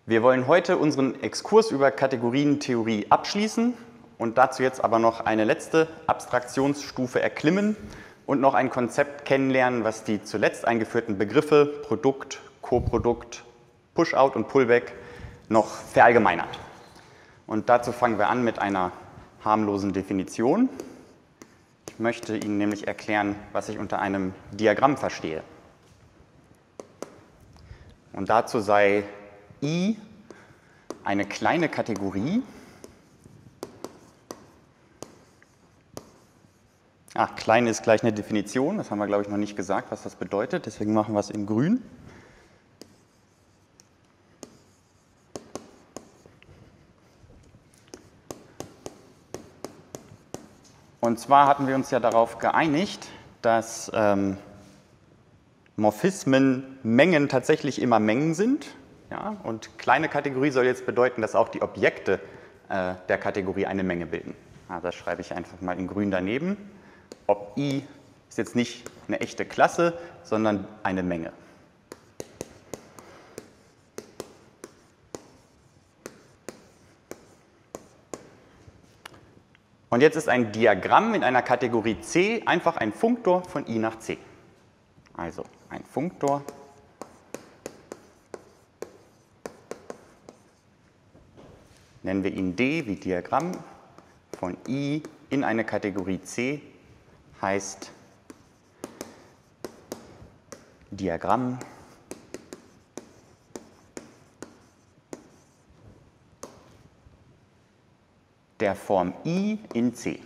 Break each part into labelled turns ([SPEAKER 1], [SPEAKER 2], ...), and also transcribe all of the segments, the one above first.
[SPEAKER 1] Wir wollen heute unseren Exkurs über Kategorientheorie abschließen und dazu jetzt aber noch eine letzte Abstraktionsstufe erklimmen und noch ein Konzept kennenlernen, was die zuletzt eingeführten Begriffe Produkt, Koprodukt, Push-out und Pullback noch verallgemeinert. Und dazu fangen wir an mit einer harmlosen Definition. Ich möchte Ihnen nämlich erklären, was ich unter einem Diagramm verstehe. Und dazu sei I eine kleine Kategorie. Klein ist gleich eine Definition, das haben wir, glaube ich, noch nicht gesagt, was das bedeutet, deswegen machen wir es in grün. Und zwar hatten wir uns ja darauf geeinigt, dass Morphismen Mengen tatsächlich immer Mengen sind. Ja? Und kleine Kategorie soll jetzt bedeuten, dass auch die Objekte der Kategorie eine Menge bilden. Das schreibe ich einfach mal in grün daneben. Ob I ist jetzt nicht eine echte Klasse, sondern eine Menge. Und jetzt ist ein Diagramm in einer Kategorie C einfach ein Funktor von I nach C. Also ein Funktor nennen wir ihn D wie Diagramm von I in eine Kategorie C heißt Diagramm der Form I in C.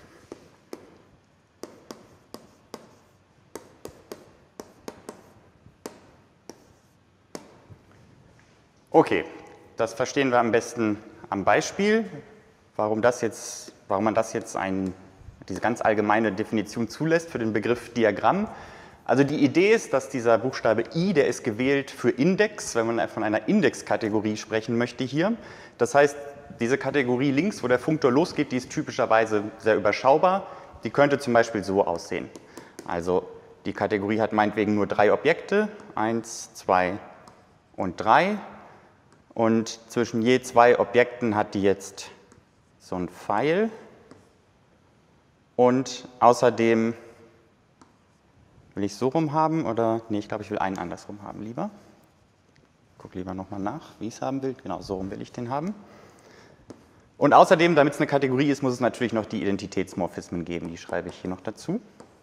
[SPEAKER 1] Okay, das verstehen wir am besten am Beispiel, warum man das jetzt diese ganz allgemeine Definition zulässt für den Begriff Diagramm. Also die Idee ist, dass dieser Buchstabe I, der ist gewählt für Index, wenn man von einer Indexkategorie sprechen möchte hier. Das heißt, diese Kategorie links, wo der Funktor losgeht, die ist typischerweise sehr überschaubar. Die könnte zum Beispiel so aussehen. Also die Kategorie hat meinetwegen nur 3 Objekte, 1, 2 und 3. Und zwischen je 2 Objekten hat die jetzt so ein Pfeil. Und außerdem will ich so rum haben oder, nee, ich glaube, ich will einen andersrum haben lieber. Ich gucke lieber nochmal nach, wie ich es haben will. Genau, so rum will ich den haben. Und außerdem, damit es eine Kategorie ist, muss es natürlich noch die Identitätsmorphismen geben. Die schreibe ich hier noch dazu.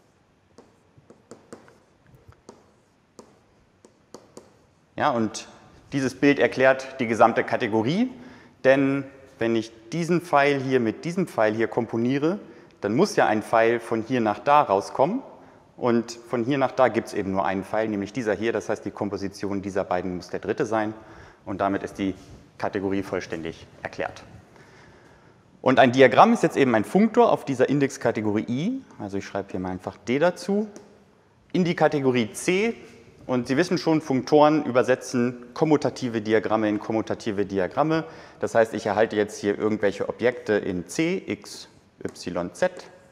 [SPEAKER 1] Ja, und dieses Bild erklärt die gesamte Kategorie, denn wenn ich diesen Pfeil hier mit diesem Pfeil hier komponiere, dann muss ja ein Pfeil von hier nach da rauskommen und von hier nach da gibt es eben nur einen Pfeil, nämlich dieser hier, das heißt die Komposition dieser beiden muss der dritte sein und damit ist die Kategorie vollständig erklärt. Und ein Diagramm ist jetzt eben ein Funktor auf dieser Indexkategorie I, also ich schreibe hier mal einfach D dazu, in die Kategorie C. Und Sie wissen schon, Funktoren übersetzen kommutative Diagramme in kommutative Diagramme. Das heißt, ich erhalte jetzt hier irgendwelche Objekte in C, X, Y, Z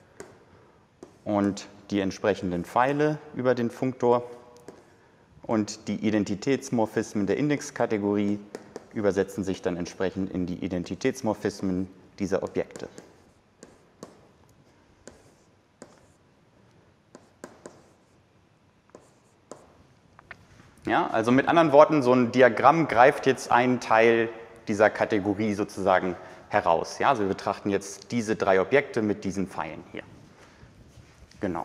[SPEAKER 1] und die entsprechenden Pfeile über den Funktor. Und die Identitätsmorphismen der Indexkategorie übersetzen sich dann entsprechend in die Identitätsmorphismen dieser Objekte. Ja, also mit anderen Worten, so ein Diagramm greift jetzt einen Teil dieser Kategorie sozusagen heraus. Ja, also wir betrachten jetzt diese 3 Objekte mit diesen Pfeilen hier. Genau.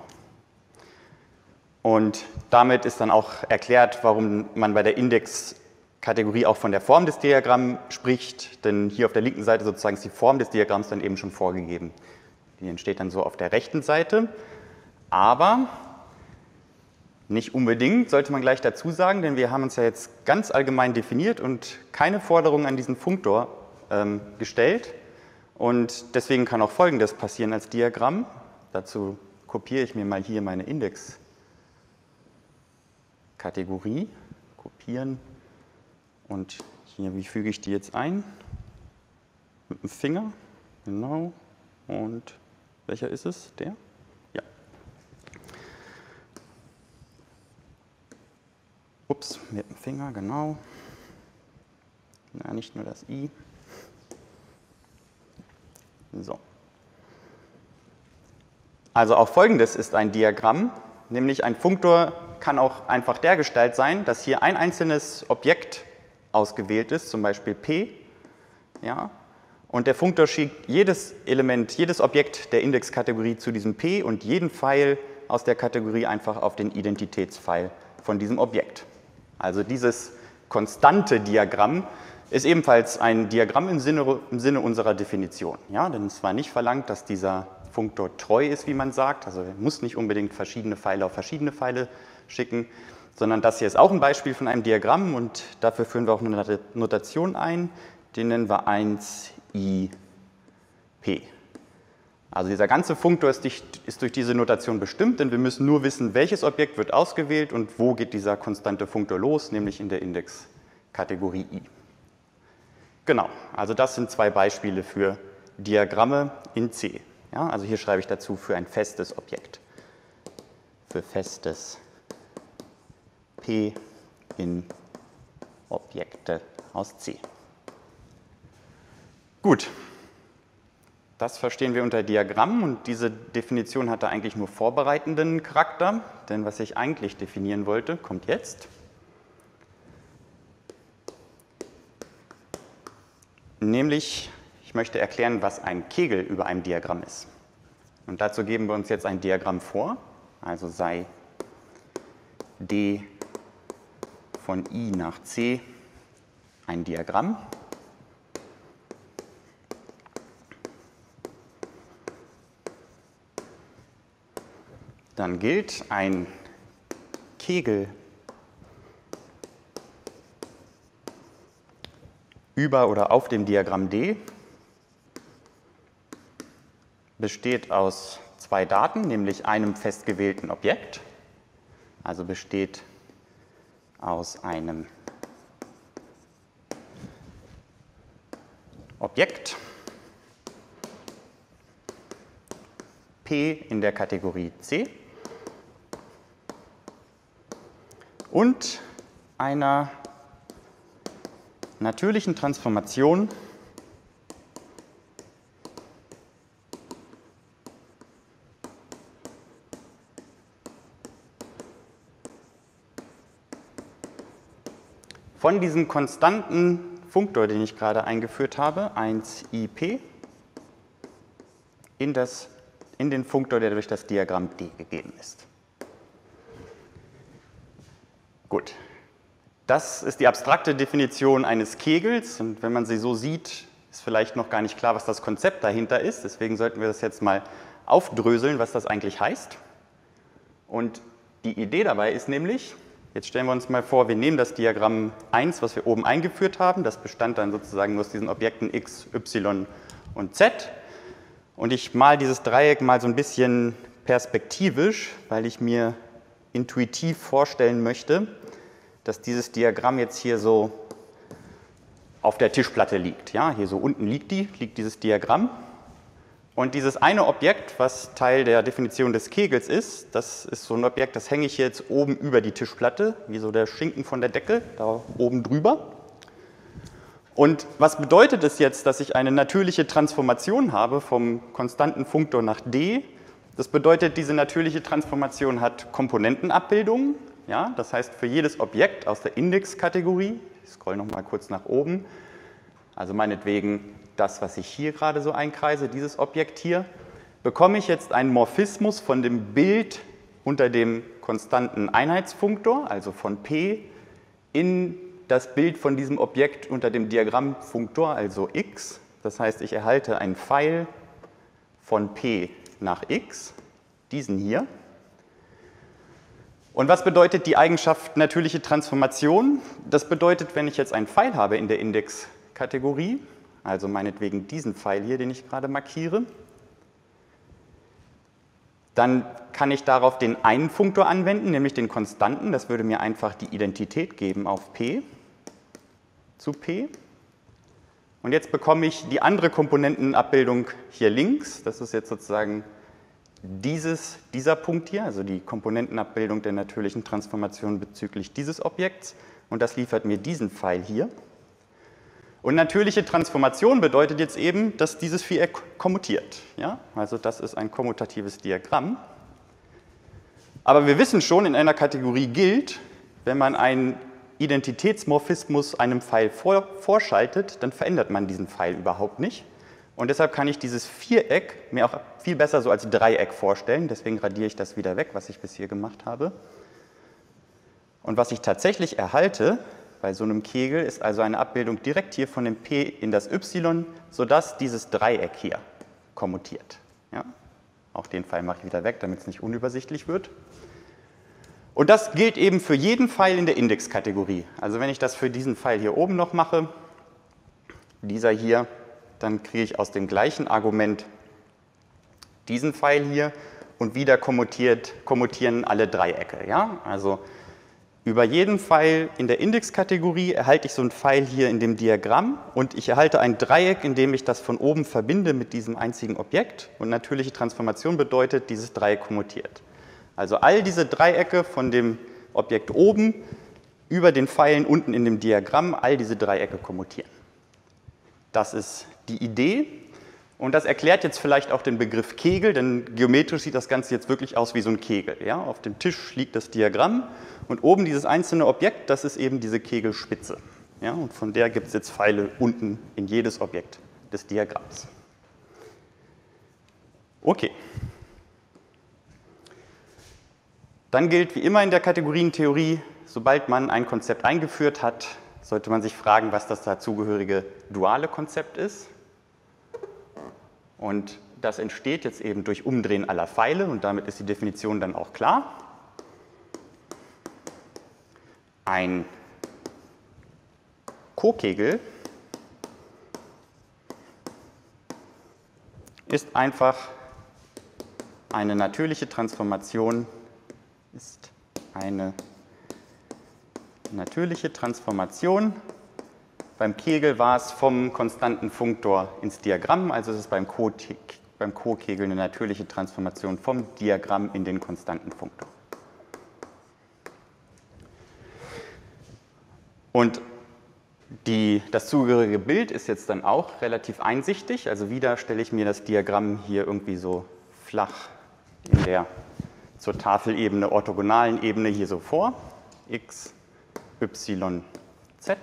[SPEAKER 1] Und damit ist dann auch erklärt, warum man bei der Indexkategorie auch von der Form des Diagramms spricht, denn hier auf der linken Seite sozusagen ist die Form des Diagramms dann eben schon vorgegeben. Die entsteht dann so auf der rechten Seite, aber nicht unbedingt, sollte man gleich dazu sagen, denn wir haben uns ja jetzt ganz allgemein definiert und keine Forderungen an diesen Funktor gestellt. Und deswegen kann auch Folgendes passieren als Diagramm. Dazu kopiere ich mir mal hier meine Indexkategorie. Kopieren. Und hier, wie füge ich die jetzt ein? Mit dem Finger. Genau. Und welcher ist es? Der? Ja. Ups, mit dem Finger, genau. Na, nicht nur das i. So. Also auch Folgendes ist ein Diagramm, nämlich ein Funktor kann auch einfach dergestalt sein, dass hier ein einzelnes Objekt ausgewählt ist, zum Beispiel p, ja, und der Funktor schickt jedes Element, jedes Objekt der Indexkategorie zu diesem p und jeden Pfeil aus der Kategorie einfach auf den Identitätspfeil von diesem Objekt. Also dieses konstante Diagramm ist ebenfalls ein Diagramm im Sinne unserer Definition. Ja, denn es war nicht verlangt, dass dieser Funktor treu ist, wie man sagt. Also er muss nicht unbedingt verschiedene Pfeile auf verschiedene Pfeile schicken, sondern das hier ist auch ein Beispiel von einem Diagramm und dafür führen wir auch eine Notation ein. Den nennen wir 1ip. Also dieser ganze Funktor ist durch diese Notation bestimmt, denn wir müssen nur wissen, welches Objekt wird ausgewählt und wo geht dieser konstante Funktor los, nämlich in der Indexkategorie i. Genau, also das sind zwei Beispiele für Diagramme in C. Ja, also hier schreibe ich dazu für ein festes Objekt. Für festes P in Objekte aus C. Gut, das verstehen wir unter Diagramm und diese Definition hatte eigentlich nur vorbereitenden Charakter, denn was ich eigentlich definieren wollte, kommt jetzt. Nämlich, ich möchte erklären, was ein Kegel über einem Diagramm ist. Und dazu geben wir uns jetzt ein Diagramm vor, also sei D von I nach C ein Diagramm. Dann gilt ein Kegel über oder auf dem Diagramm D besteht aus zwei Daten, nämlich einem festgewählten Objekt, also besteht aus einem Objekt P in der Kategorie C und einer natürlichen Transformation von diesem konstanten Funktor, den ich gerade eingeführt habe, 1ip, in den Funktor, der durch das Diagramm D gegeben ist. Gut, das ist die abstrakte Definition eines Kegels und wenn man sie so sieht, ist vielleicht noch gar nicht klar, was das Konzept dahinter ist. Deswegen sollten wir das jetzt mal aufdröseln, was das eigentlich heißt. Und die Idee dabei ist nämlich, jetzt stellen wir uns mal vor, wir nehmen das Diagramm 1, was wir oben eingeführt haben, das bestand dann sozusagen aus diesen Objekten x, y und z. Und ich male dieses Dreieck mal so ein bisschen perspektivisch, weil ich mir intuitiv vorstellen möchte, dass dieses Diagramm jetzt hier so auf der Tischplatte liegt. Ja, hier so unten liegt dieses Diagramm. Und dieses eine Objekt, was Teil der Definition des Kegels ist, das ist so ein Objekt, das hänge ich jetzt oben über die Tischplatte, wie so der Schinken von der Decke, da oben drüber. Und was bedeutet es jetzt, dass ich eine natürliche Transformation habe vom konstanten Funktor nach D? Das bedeutet, diese natürliche Transformation hat Komponentenabbildungen. Ja, das heißt, für jedes Objekt aus der Indexkategorie, ich scroll noch mal kurz nach oben, also meinetwegen das, was ich hier gerade so einkreise, dieses Objekt hier, bekomme ich jetzt einen Morphismus von dem Bild unter dem konstanten Einheitsfunktor, also von P, in das Bild von diesem Objekt unter dem Diagrammfunktor, also x. Das heißt, ich erhalte einen Pfeil von P nach x, diesen hier. Und was bedeutet die Eigenschaft natürliche Transformation? Das bedeutet, wenn ich jetzt einen Pfeil habe in der Indexkategorie, also meinetwegen diesen Pfeil hier, den ich gerade markiere, dann kann ich darauf den einen Funktor anwenden, nämlich den konstanten. Das würde mir einfach die Identität geben auf P zu P. Und jetzt bekomme ich die andere Komponentenabbildung hier links. Das ist jetzt sozusagen dieser Punkt hier, also die Komponentenabbildung der natürlichen Transformation bezüglich dieses Objekts. Und das liefert mir diesen Pfeil hier. Und natürliche Transformation bedeutet jetzt eben, dass dieses Viereck kommutiert. Ja? Also das ist ein kommutatives Diagramm. Aber wir wissen schon, in einer Kategorie gilt, wenn man einen Identitätsmorphismus einem Pfeil vorschaltet, dann verändert man diesen Pfeil überhaupt nicht. Und deshalb kann ich dieses Viereck mir auch viel besser so als Dreieck vorstellen. Deswegen radiere ich das wieder weg, was ich bis hier gemacht habe. Und was ich tatsächlich erhalte bei so einem Kegel, ist also eine Abbildung direkt hier von dem P in das Y, sodass dieses Dreieck hier kommutiert. Ja? Auch den Pfeil mache ich wieder weg, damit es nicht unübersichtlich wird. Und das gilt eben für jeden Pfeil in der Indexkategorie. Also wenn ich das für diesen Pfeil hier oben noch mache, dieser hier, dann kriege ich aus dem gleichen Argument diesen Pfeil hier und wieder kommutieren alle Dreiecke. Ja? Also über jeden Pfeil in der Indexkategorie erhalte ich so einen Pfeil hier in dem Diagramm und ich erhalte ein Dreieck, indem ich das von oben verbinde mit diesem einzigen Objekt. Und natürliche Transformation bedeutet, dieses Dreieck kommutiert. Also all diese Dreiecke von dem Objekt oben über den Pfeilen unten in dem Diagramm, all diese Dreiecke kommutieren. Das ist die Idee. Und das erklärt jetzt vielleicht auch den Begriff Kegel, denn geometrisch sieht das Ganze jetzt wirklich aus wie so ein Kegel. Ja? Auf dem Tisch liegt das Diagramm und oben dieses einzelne Objekt, das ist eben diese Kegelspitze. Ja? Und von der gibt es jetzt Pfeile unten in jedes Objekt des Diagramms. Okay. Dann gilt wie immer in der Kategorientheorie, sobald man ein Konzept eingeführt hat, sollte man sich fragen, was das dazugehörige duale Konzept ist. Und das entsteht jetzt eben durch Umdrehen aller Pfeile und damit ist die Definition dann auch klar. Ein Kokegel ist einfach eine natürliche Transformation, Beim Kegel war es vom konstanten Funktor ins Diagramm, also es ist beim Kokegel eine natürliche Transformation vom Diagramm in den konstanten Funktor. Und das zugehörige Bild ist jetzt dann auch relativ einsichtig, also wieder stelle ich mir das Diagramm hier irgendwie so flach in der zur Tafelebene orthogonalen Ebene hier so vor, x, y, z.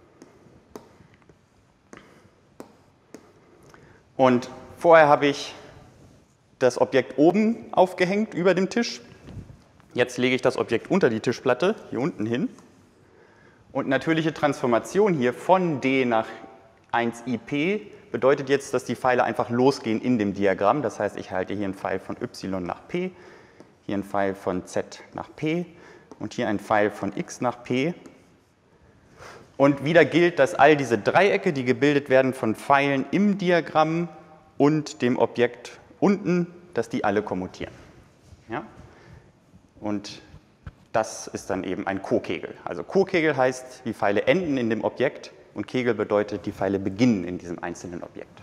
[SPEAKER 1] Und vorher habe ich das Objekt oben aufgehängt über dem Tisch. Jetzt lege ich das Objekt unter die Tischplatte, hier unten hin. Und natürliche Transformation hier von d nach 1ip bedeutet jetzt, dass die Pfeile einfach losgehen in dem Diagramm. Das heißt, ich halte hier einen Pfeil von y nach p, hier einen Pfeil von z nach p und hier einen Pfeil von x nach p. Und wieder gilt, dass all diese Dreiecke, die gebildet werden von Pfeilen im Diagramm und dem Objekt unten, dass die alle kommutieren. Ja? Und das ist dann eben ein Kokegel. Also Kokegel heißt, die Pfeile enden in dem Objekt und Kegel bedeutet, die Pfeile beginnen in diesem einzelnen Objekt.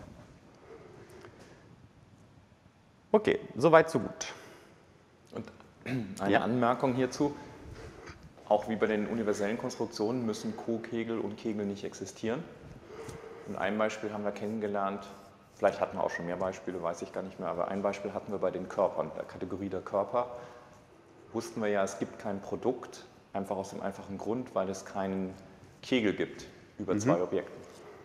[SPEAKER 1] Okay, soweit, so gut.
[SPEAKER 2] Und eine Anmerkung hierzu. Auch wie bei den universellen Konstruktionen müssen Kokegel und Kegel nicht existieren. Und ein Beispiel haben wir kennengelernt, vielleicht hatten wir auch schon mehr Beispiele, weiß ich gar nicht mehr, aber ein Beispiel hatten wir bei den Körpern, der Kategorie der Körper. Wussten wir ja, es gibt kein Produkt, einfach aus dem einfachen Grund, weil es keinen Kegel gibt über zwei Objekten.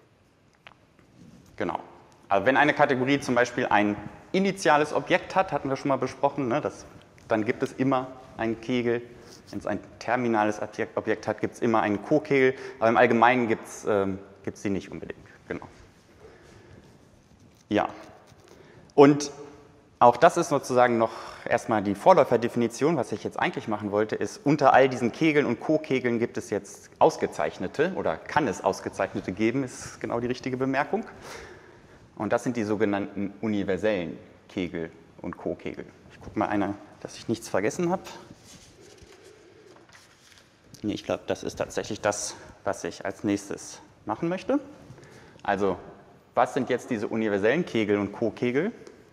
[SPEAKER 1] Genau. Also wenn eine Kategorie zum Beispiel ein initiales Objekt hat, hatten wir schon mal besprochen, ne, dann gibt es immer einen Kegel. Wenn es ein terminales Objekt hat, gibt es immer einen Kokegel, aber im Allgemeinen gibt es sie nicht unbedingt. Genau. Ja. Und auch das ist sozusagen noch erstmal die Vorläuferdefinition. Was ich jetzt eigentlich machen wollte, ist, unter all diesen Kegeln und Kokegeln gibt es jetzt ausgezeichnete oder kann es ausgezeichnete geben, ist genau die richtige Bemerkung. Und das sind die sogenannten universellen Kegel und Kokegel. Ich gucke mal dass ich nichts vergessen habe. Nee, ich glaube, das ist tatsächlich das, was ich als nächstes machen möchte. Also, was sind jetzt diese universellen Kegel und Kokegel?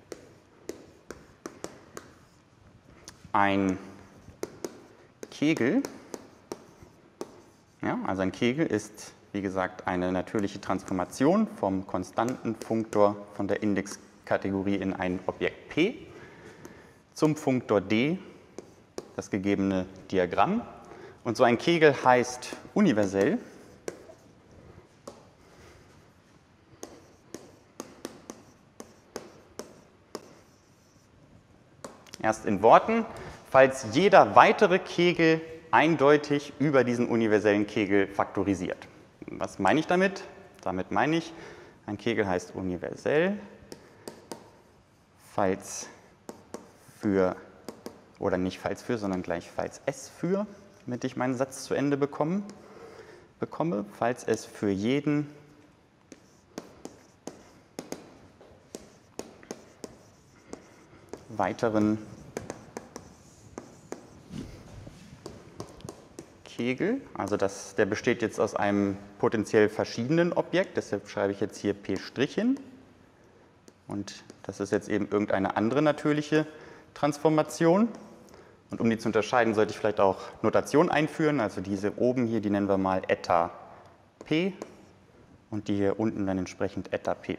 [SPEAKER 1] Ein Kegel, ja, also ein Kegel ist, wie gesagt, eine natürliche Transformation vom Konstantenfunktor von der Indexkategorie in ein Objekt P zum Funktor D, das gegebene Diagramm. Und so ein Kegel heißt universell. Erst in Worten, falls jeder weitere Kegel eindeutig über diesen universellen Kegel faktorisiert. Was meine ich damit? Damit meine ich, ein Kegel heißt universell, falls für, oder nicht falls für, sondern gleich falls es für, damit ich meinen Satz zu Ende bekomme, falls es für jeden weiteren Kegel, also der besteht jetzt aus einem potenziell verschiedenen Objekt, deshalb schreibe ich jetzt hier P' hin. Und das ist jetzt eben irgendeine andere natürliche Transformation. Und um die zu unterscheiden, sollte ich vielleicht auch Notation einführen. Also diese oben hier, die nennen wir mal eta P und die hier unten dann entsprechend eta P'.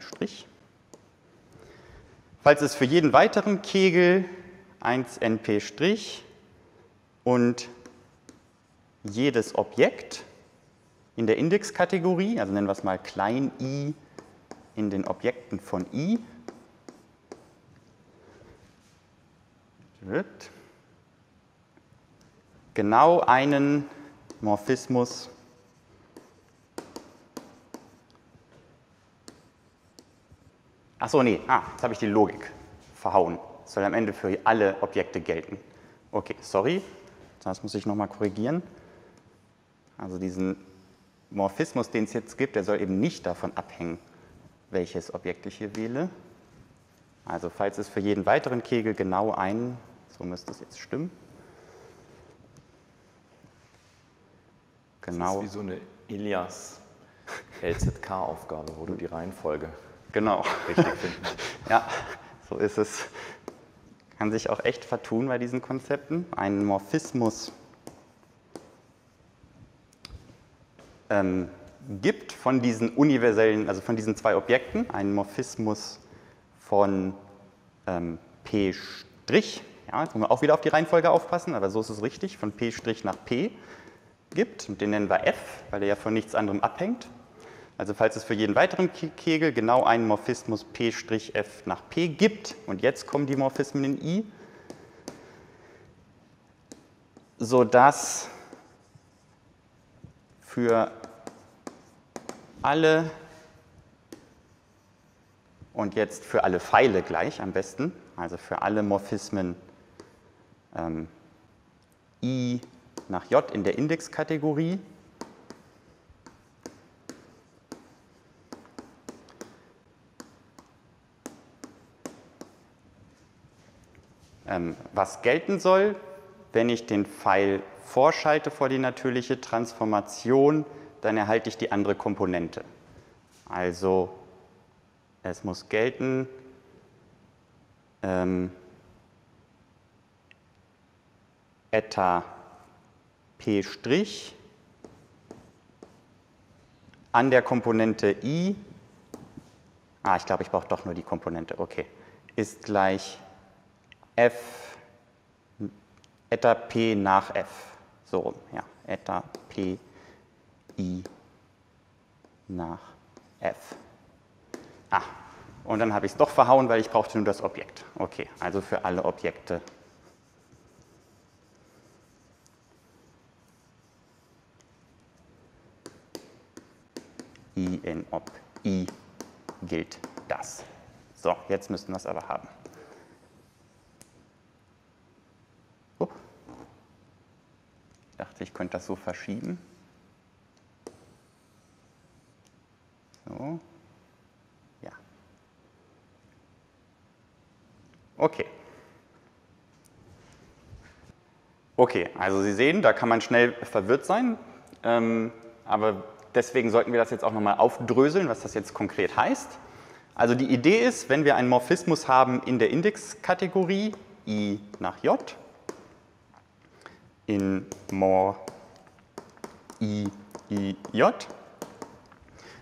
[SPEAKER 1] Falls es für jeden weiteren Kegel 1 NP' und jedes Objekt in der Indexkategorie, also nennen wir es mal klein i in den Objekten von i, wird genau einen Morphismus Achso, nee, jetzt habe ich die Logik verhauen. Das soll am Ende für alle Objekte gelten. Okay, sorry, das muss ich nochmal korrigieren. Also diesen Morphismus, den es jetzt gibt, der soll eben nicht davon abhängen, welches Objekt ich hier wähle. Also falls es für jeden weiteren Kegel genau einen, so müsste es jetzt stimmen. Genau.
[SPEAKER 2] Das ist wie so eine Ilias-LZK-Aufgabe, wo du die Reihenfolge
[SPEAKER 1] genau
[SPEAKER 2] richtig finden musst.
[SPEAKER 1] Ja, so ist es. Kann sich auch echt vertun bei diesen Konzepten. Ein Morphismus gibt von diesen universellen, also von diesen zwei Objekten, einen Morphismus von P', ja, jetzt muss man auch wieder auf die Reihenfolge aufpassen, aber so ist es richtig, von P' nach P gibt, und den nennen wir F, weil er ja von nichts anderem abhängt. Also falls es für jeden weiteren Kegel genau einen Morphismus P'(F) nach P gibt, und jetzt kommen die Morphismen in I, sodass für alle, und jetzt für alle Pfeile gleich am besten, also für alle Morphismen I nach J in der Indexkategorie, was gelten soll, wenn ich den Pfeil vorschalte vor die natürliche Transformation, dann erhalte ich die andere Komponente. Also es muss gelten, eta P' an der Komponente I, ich glaube, ich brauche doch nur die Komponente, okay, ist gleich F eta P nach F, so rum, ja, eta P I nach F. Und dann habe ich es doch verhauen, weil ich brauchte nur das Objekt. Okay, also für alle Objekte I in ob I gilt das. So, jetzt müssten wir es aber haben. Ich dachte, ich könnte das so verschieben. So. Ja. Okay. Okay, also Sie sehen, da kann man schnell verwirrt sein, aber deswegen sollten wir das jetzt auch nochmal aufdröseln, was das jetzt konkret heißt. Also die Idee ist, wenn wir einen Morphismus haben in der Indexkategorie I nach J, in mor I, I, J,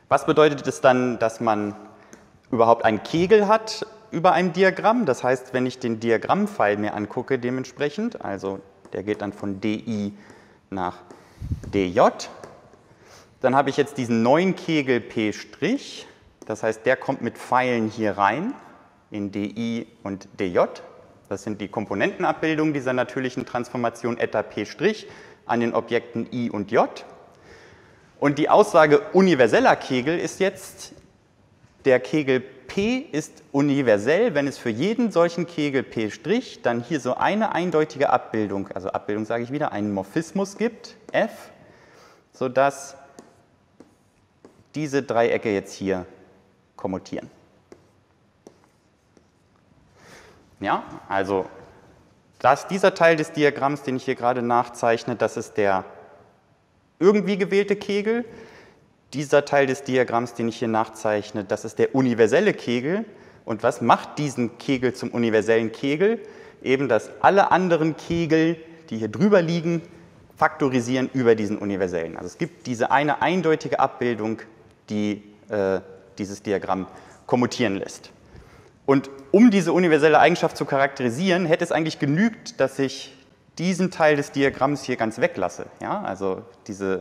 [SPEAKER 1] Was bedeutet es dann, dass man überhaupt einen Kegel hat über einem Diagramm? Das heißt, wenn ich den Diagrammfile mir angucke dementsprechend, also der geht dann von DI nach DJ, dann habe ich jetzt diesen neuen Kegel P', das heißt, der kommt mit Pfeilen hier rein in DI und DJ. Das sind die Komponentenabbildungen dieser natürlichen Transformation eta P' an den Objekten I und J. Und die Aussage universeller Kegel ist jetzt, der Kegel P ist universell, wenn es für jeden solchen Kegel P' dann hier so eine eindeutige Abbildung, also Abbildung sage ich wieder, einen Morphismus gibt, F, sodass diese Dreiecke jetzt hier kommutieren. Ja, also dieser Teil des Diagramms, den ich hier gerade nachzeichne, das ist der irgendwie gewählte Kegel. Dieser Teil des Diagramms, den ich hier nachzeichne, das ist der universelle Kegel. Und was macht diesen Kegel zum universellen Kegel? Eben, dass alle anderen Kegel, die hier drüber liegen, faktorisieren über diesen universellen. Also es gibt diese eine eindeutige Abbildung, die dieses Diagramm kommutieren lässt. Und um diese universelle Eigenschaft zu charakterisieren, hätte es eigentlich genügt, dass ich diesen Teil des Diagramms hier ganz weglasse. Ja? Also diese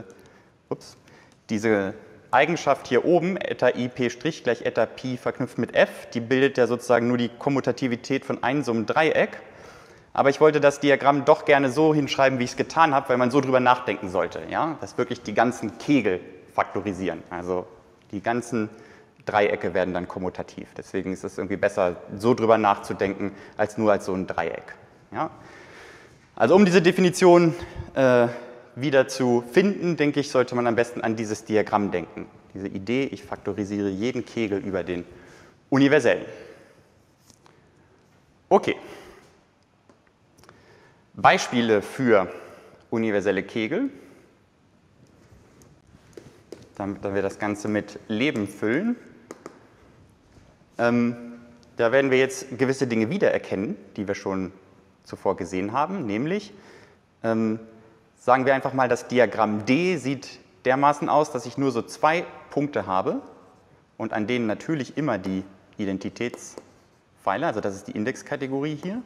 [SPEAKER 1] Eigenschaft hier oben, eta IP' gleich eta Pi verknüpft mit F, die bildet ja sozusagen nur die Kommutativität von einem so einem Dreieck. Aber ich wollte das Diagramm doch gerne so hinschreiben, wie ich es getan habe, weil man so drüber nachdenken sollte. Ja? Dass wirklich die ganzen Kegel faktorisieren. Also die ganzen Dreiecke werden dann kommutativ. Deswegen ist es irgendwie besser, so drüber nachzudenken, als nur als so ein Dreieck. Ja? Also um diese Definition wieder zu finden, denke ich, sollte man am besten an dieses Diagramm denken. Diese Idee, ich faktorisiere jeden Kegel über den universellen. Okay. Beispiele für universelle Kegel, damit wir das Ganze mit Leben füllen. Da werden wir jetzt gewisse Dinge wiedererkennen, die wir schon zuvor gesehen haben, nämlich sagen wir einfach mal, das Diagramm D sieht dermaßen aus, dass ich nur so zwei Punkte habe und an denen natürlich immer die Identitätspfeiler, also das ist die Indexkategorie hier.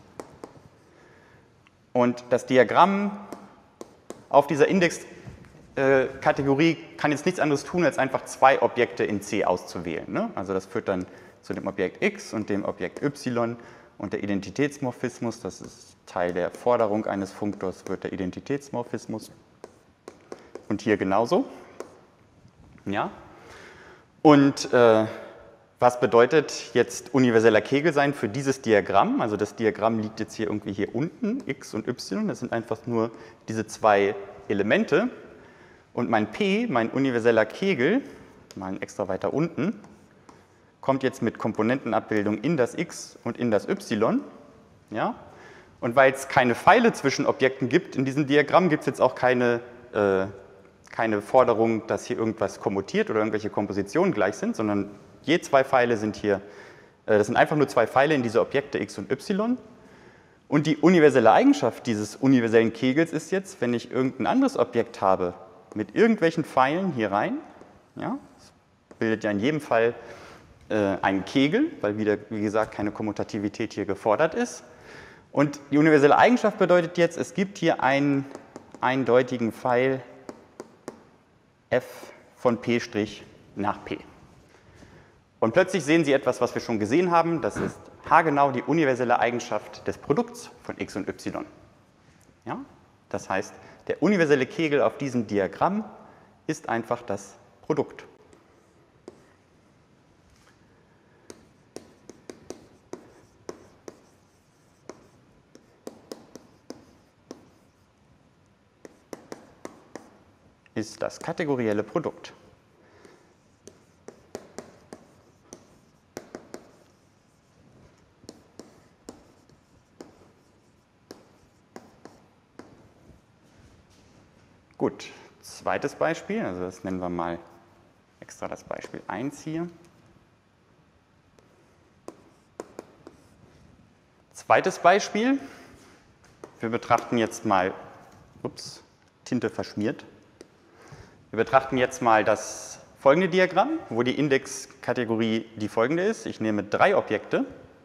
[SPEAKER 1] Und das Diagramm auf dieser Indexkategorie kann jetzt nichts anderes tun, als einfach zwei Objekte in C auszuwählen. Ne? Also das führt dann zu dem Objekt X und dem Objekt Y und der Identitätsmorphismus, das ist Teil der Forderung eines Funktors, wird der Identitätsmorphismus. Und hier genauso. Ja? Und was bedeutet jetzt universeller Kegel sein für dieses Diagramm? Also das Diagramm liegt jetzt hier irgendwie hier unten, X und Y, das sind einfach nur diese zwei Elemente. Und mein P, mein universeller Kegel, mal extra weiter unten, kommt jetzt mit Komponentenabbildung in das X und in das Y. Ja? Und weil es keine Pfeile zwischen Objekten gibt, in diesem Diagramm gibt es jetzt auch keine Forderung, dass hier irgendwas kommutiert oder irgendwelche Kompositionen gleich sind, sondern je zwei Pfeile sind hier, das sind einfach nur zwei Pfeile in diese Objekte X und Y. Und die universelle Eigenschaft dieses universellen Kegels ist jetzt, wenn ich irgendein anderes Objekt habe, mit irgendwelchen Pfeilen hier rein, ja, das bildet ja in jedem Fall einen Kegel, weil wieder, wie gesagt, keine Kommutativität hier gefordert ist. Und die universelle Eigenschaft bedeutet jetzt, es gibt hier einen eindeutigen Pfeil f von P' nach P. Und plötzlich sehen Sie etwas, was wir schon gesehen haben, das ist haargenau die universelle Eigenschaft des Produkts von x und y. Ja? Das heißt, der universelle Kegel auf diesem Diagramm ist einfach das Produkt. Ist das kategorielle Produkt. Gut, zweites Beispiel, also das nennen wir mal extra das Beispiel 1 hier. Zweites Beispiel, wir betrachten jetzt mal, Tinte verschmiert. Wir betrachten jetzt mal das folgende Diagramm, wo die Indexkategorie die folgende ist. Ich nehme 3 Objekte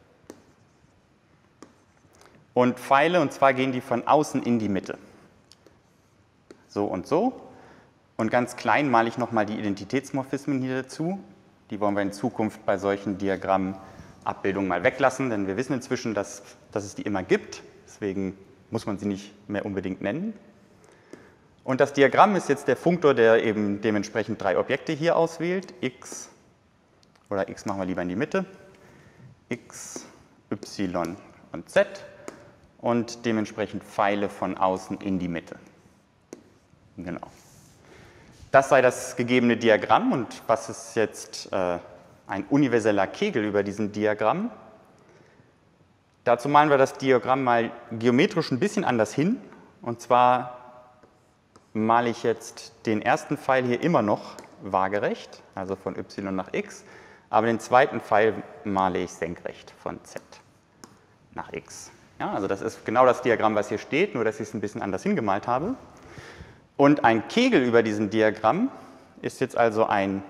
[SPEAKER 1] und Pfeile, und zwar gehen die von außen in die Mitte. So und so. Und ganz klein male ich nochmal die Identitätsmorphismen hier dazu. Die wollen wir in Zukunft bei solchen Diagrammabbildungen mal weglassen, denn wir wissen inzwischen, dass es die immer gibt. Deswegen muss man sie nicht mehr unbedingt nennen. Und das Diagramm ist jetzt der Funktor, der eben dementsprechend 3 Objekte hier auswählt. X, oder X machen wir lieber in die Mitte. X, Y und Z. Und dementsprechend Pfeile von außen in die Mitte. Genau. Das sei das gegebene Diagramm. Und was ist jetzt ein universeller Kegel über diesem Diagramm? Dazu malen wir das Diagramm mal geometrisch ein bisschen anders hin. Und zwar male ich jetzt den ersten Pfeil hier immer noch waagerecht, also von Y nach X. Aber den zweiten Pfeil male ich senkrecht von Z nach X. Ja, also das ist genau das Diagramm, was hier steht, nur dass ich es ein bisschen anders hingemalt habe. Und ein Kegel über diesem Diagramm ist jetzt also ein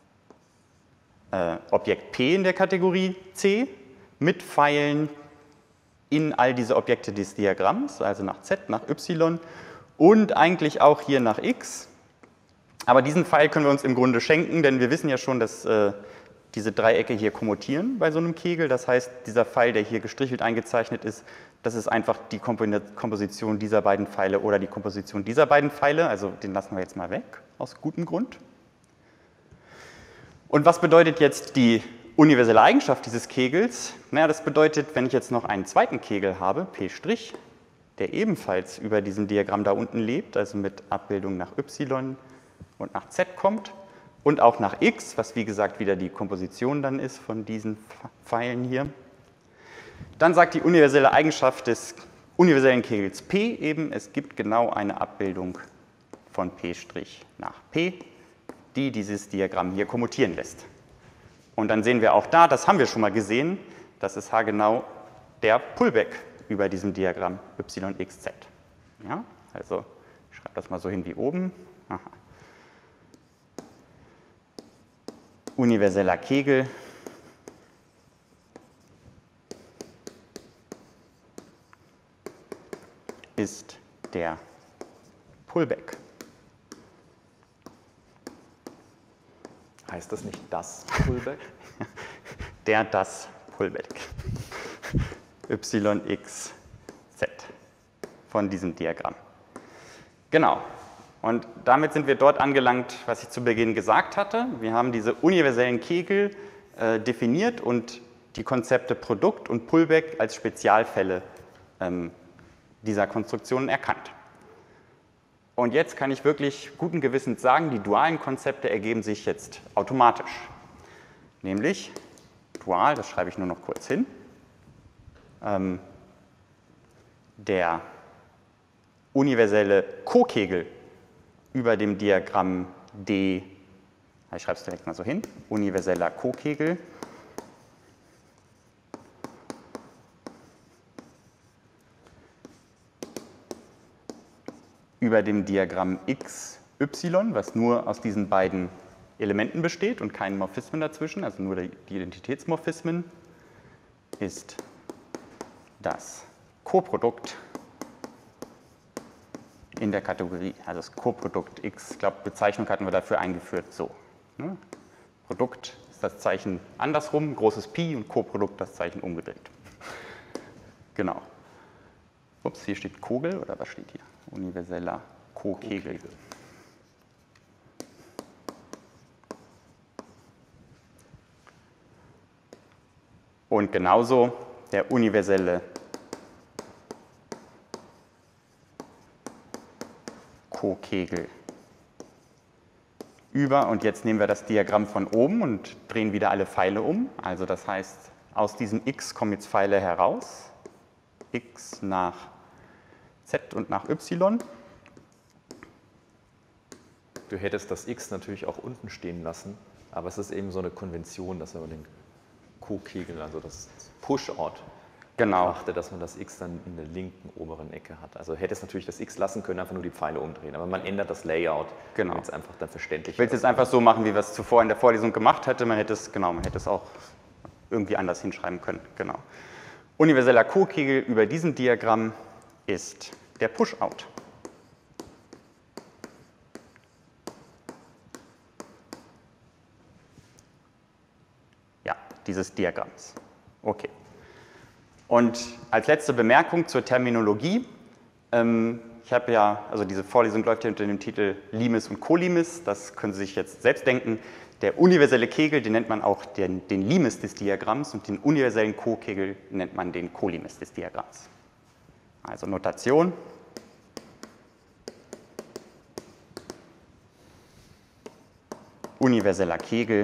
[SPEAKER 1] Objekt P in der Kategorie C mit Pfeilen in all diese Objekte des Diagramms, also nach Z, nach Y und eigentlich auch hier nach X. Aber diesen Pfeil können wir uns im Grunde schenken, denn wir wissen ja schon, dass diese Dreiecke hier kommutieren bei so einem Kegel. Das heißt, dieser Pfeil, der hier gestrichelt eingezeichnet ist, das ist einfach die Komposition dieser beiden Pfeile oder die Komposition dieser beiden Pfeile. Also den lassen wir jetzt mal weg, aus gutem Grund. Und was bedeutet jetzt die universelle Eigenschaft dieses Kegels? Naja, das bedeutet, wenn ich jetzt noch einen zweiten Kegel habe, P', der ebenfalls über diesem Diagramm da unten lebt, also mit Abbildung nach Y und nach Z kommt, und auch nach X, was wie gesagt wieder die Komposition dann ist von diesen Pfeilen hier. Dann sagt die universelle Eigenschaft des universellen Kegels P eben, es gibt genau eine Abbildung von P' nach P, die dieses Diagramm hier kommutieren lässt. Und dann sehen wir auch da, das haben wir schon mal gesehen, das ist haargenau der Pullback über diesem Diagramm YXZ. Ja, also ich schreibe das mal so hin wie oben. Aha. Universeller Kegel ist der Pullback.
[SPEAKER 2] Heißt das nicht das Pullback?
[SPEAKER 1] Das Pullback. YXZ von diesem Diagramm. Genau. Und damit sind wir dort angelangt, was ich zu Beginn gesagt hatte. Wir haben diese universellen Kegel definiert und die Konzepte Produkt und Pullback als Spezialfälle dieser Konstruktionen erkannt. Und jetzt kann ich wirklich guten Gewissens sagen, die dualen Konzepte ergeben sich jetzt automatisch. Nämlich dual, das schreibe ich nur noch kurz hin, der universelle Kokegel über dem Diagramm D, ich schreibe es direkt mal so hin, universeller Kokegel über dem Diagramm XY, was nur aus diesen beiden Elementen besteht und keinen Morphismen dazwischen, also nur die Identitätsmorphismen, ist das Koprodukt in der Kategorie, also das Koprodukt X, ich glaube, Bezeichnung hatten wir dafür eingeführt, so. Ne? Produkt ist das Zeichen andersrum, großes Pi, und Koprodukt das Zeichen umgedreht. Genau. Ups, hier steht Kogel, oder was steht hier? Universeller Kokegel. Und genauso der universelle Kokegel über, und jetzt nehmen wir das Diagramm von oben und drehen wieder alle Pfeile um. Also das heißt, aus diesem X kommen jetzt Pfeile heraus, X nach Z und nach Y.
[SPEAKER 2] Du hättest das X natürlich auch unten stehen lassen, aber es ist eben so eine Konvention, dass wir den Kokegel, also das Push-Out, betrachtet, dass man das x dann in der linken oberen Ecke hat. Also hätte es natürlich das x lassen können, einfach nur die Pfeile umdrehen, aber man ändert das Layout, damit es einfach dann verständlich ist.
[SPEAKER 1] Ich will es jetzt einfach so machen, wie wir es zuvor in der Vorlesung gemacht hätten. Man hätte es auch irgendwie anders hinschreiben können. Genau. Universeller Co-Kegel über diesem Diagramm ist der Push-Out. Ja, dieses Diagramms. Okay. Und als letzte Bemerkung zur Terminologie. Ich habe ja, also diese Vorlesung läuft ja unter dem Titel Limes und Colimes. Das können Sie sich jetzt selbst denken. Der universelle Kegel, den nennt man auch den Limes des Diagramms und den universellen Co-Kegel nennt man den Colimes des Diagramms. Also Notation. Universeller Kegel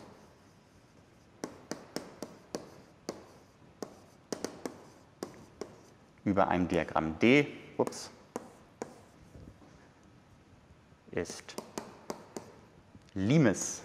[SPEAKER 1] über einem Diagramm D ist Limes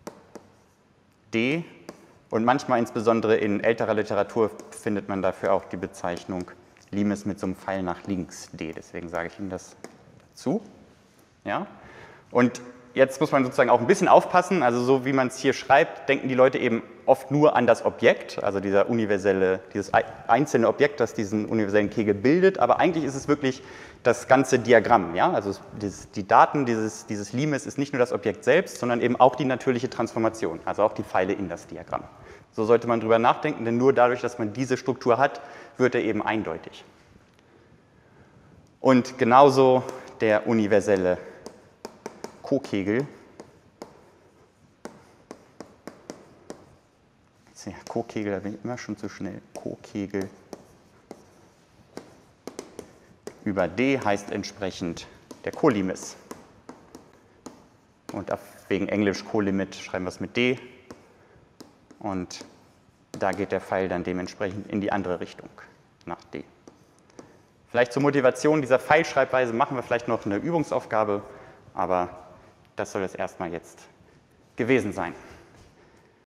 [SPEAKER 1] D und manchmal insbesondere in älterer Literatur findet man dafür auch die Bezeichnung Limes mit so einem Pfeil nach links D. Deswegen sage ich Ihnen das dazu. Ja? Und jetzt muss man sozusagen auch ein bisschen aufpassen, also so wie man es hier schreibt, denken die Leute eben oft nur an das Objekt, also dieses einzelne Objekt, das diesen universellen Kegel bildet, aber eigentlich ist es wirklich das ganze Diagramm. Ja? Also die Daten dieses Limes ist nicht nur das Objekt selbst, sondern eben auch die natürliche Transformation, also auch die Pfeile in das Diagramm. So sollte man drüber nachdenken, denn nur dadurch, dass man diese Struktur hat, wird er eben eindeutig. Und genauso der universelle Co-Kegel. Co-Kegel, da bin ich immer schon zu schnell. Co-Kegel über D heißt entsprechend der Colimes. Und wegen Englisch Colimit schreiben wir es mit D. Und da geht der Pfeil dann dementsprechend in die andere Richtung, nach D. Vielleicht zur Motivation dieser Pfeilschreibweise machen wir vielleicht noch eine Übungsaufgabe, aber das soll es erstmal jetzt gewesen sein.